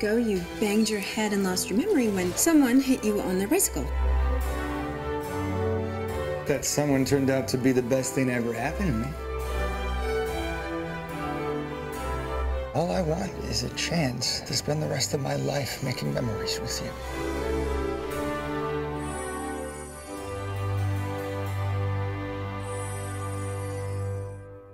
ago, you banged your head and lost your memory when someone hit you on their bicycle. That someone turned out to be the best thing that ever happened to me. All I want is a chance to spend the rest of my life making memories with you.